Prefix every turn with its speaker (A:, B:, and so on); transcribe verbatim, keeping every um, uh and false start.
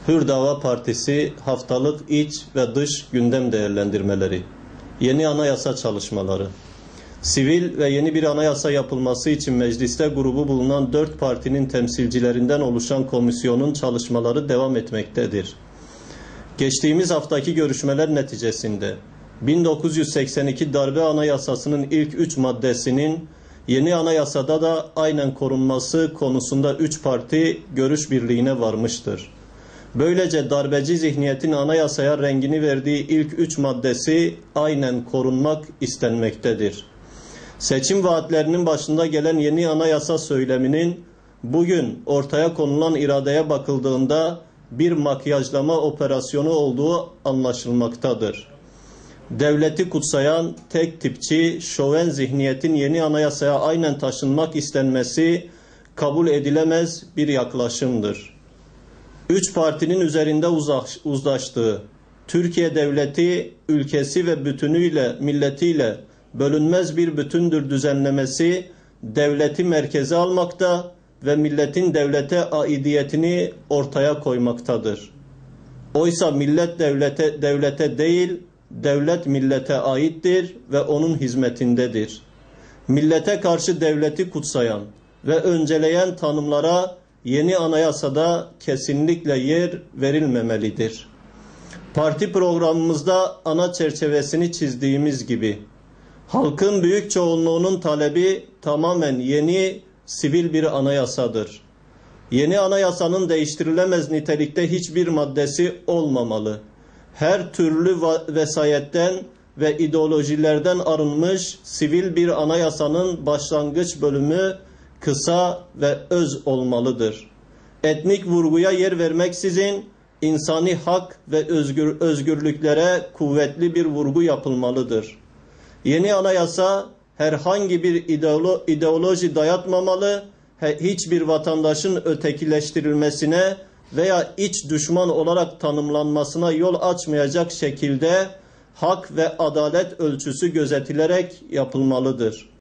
A: Hür Dava Partisi haftalık iç ve dış gündem değerlendirmeleri, yeni anayasa çalışmaları, sivil ve yeni bir anayasa yapılması için mecliste grubu bulunan dört partinin temsilcilerinden oluşan komisyonun çalışmaları devam etmektedir. Geçtiğimiz haftaki görüşmeler neticesinde bin dokuz yüz seksen iki darbe anayasasının ilk üç maddesinin yeni anayasada da aynen korunması konusunda üç parti görüş birliğine varmıştır. Böylece darbeci zihniyetin anayasaya rengini verdiği ilk üç maddesi aynen korunmak istenmektedir. Seçim vaatlerinin başında gelen yeni anayasa söyleminin bugün ortaya konulan iradeye bakıldığında bir makyajlama operasyonu olduğu anlaşılmaktadır. Devleti kutsayan tek tipçi, şoven zihniyetin yeni anayasaya aynen taşınmak istenmesi kabul edilemez bir yaklaşımdır. Üç partinin üzerinde uzlaştığı, Türkiye devleti ülkesi ve bütünüyle, milletiyle bölünmez bir bütündür düzenlemesi devleti merkeze almakta ve milletin devlete aidiyetini ortaya koymaktadır. Oysa millet devlete, devlete değil, devlet millete aittir ve onun hizmetindedir. Millete karşı devleti kutsayan ve önceleyen tanımlara yeni anayasada kesinlikle yer verilmemelidir. Parti programımızda ana çerçevesini çizdiğimiz gibi, halkın büyük çoğunluğunun talebi tamamen yeni sivil bir anayasadır. Yeni anayasanın değiştirilemez nitelikte hiçbir maddesi olmamalı. Her türlü vesayetten ve ideolojilerden arınmış sivil bir anayasanın başlangıç bölümü kısa ve öz olmalıdır. Etnik vurguya yer vermeksizin insani hak ve özgür, özgürlüklere kuvvetli bir vurgu yapılmalıdır. Yeni anayasa herhangi bir ideolo, ideoloji dayatmamalı, hiçbir vatandaşın ötekileştirilmesine veya iç düşman olarak tanımlanmasına yol açmayacak şekilde hak ve adalet ölçüsü gözetilerek yapılmalıdır.